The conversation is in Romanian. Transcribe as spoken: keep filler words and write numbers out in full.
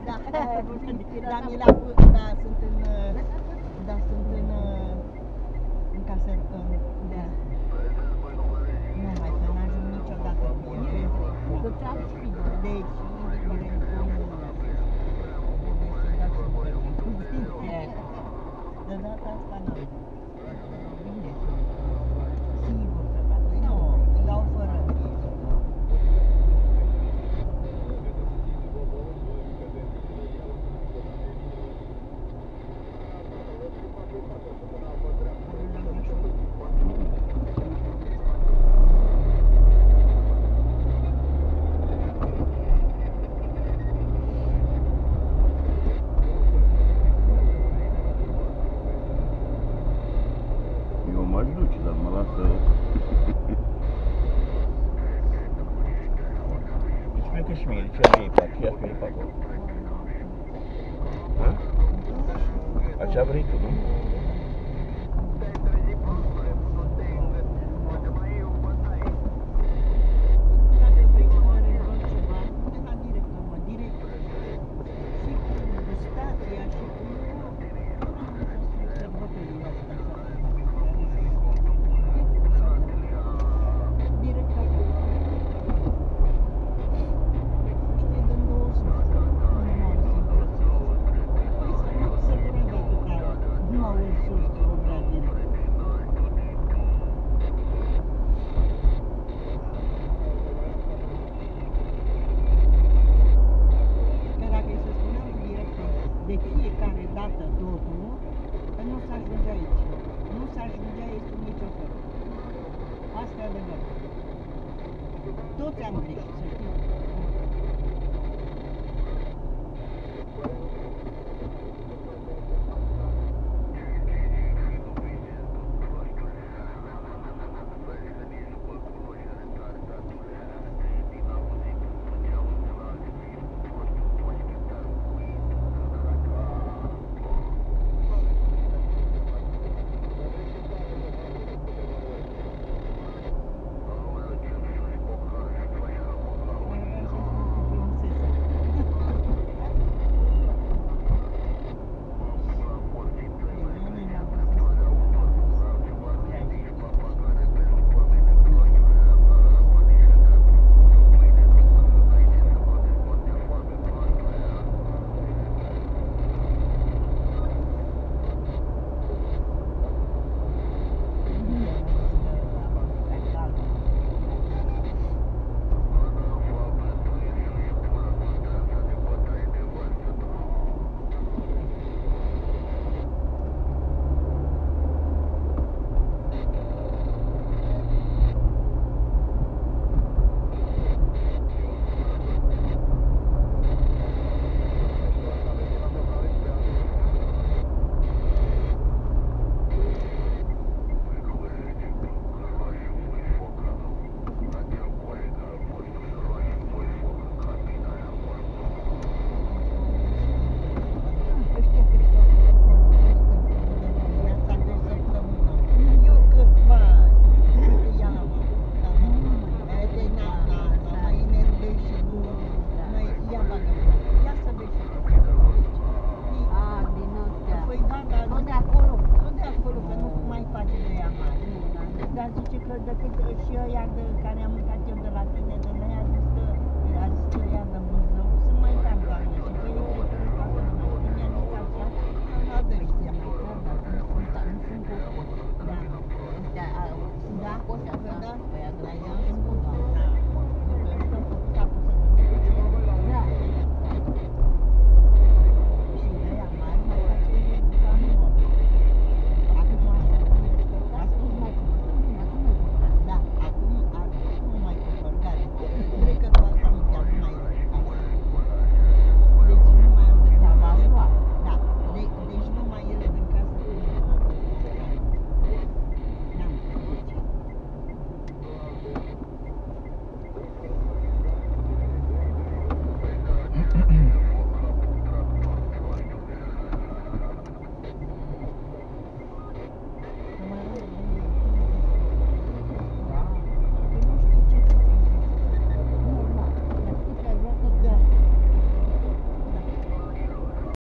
Da, da, mi l-a pus, da, sunt în, da, sunt în, în casă, în, da. Nu mai să n-ajung niciodată cu el. Cu ți-am spus. Deci, indiferent cum trebuie să dau și un puțin. De data asta n-am. Bine, sigur că da. Nu, dau fără grijă. Eu m-aș duce, dar mă lasă... Deci spune că și mie, de ce nu iei pe aceea, că iei pe acolo? Ha? Așa vrei tu, nu? Dacă vrei să mă rezolvi ceva, du-te la director, mă, director. Și cu stația și cu... Sărbătorile astea, director. Să știi, dăm două sute, nu numai o singură țară. Păi să nu se cură de atâta, numai un sus, o vrea director. Că dacă îi se spunea lui director de fiecare dată totul, că nu se ajungea aici. Nu se ajungea aici cu nicio fel. Asta e adevărat. Toți am greșit, să știi.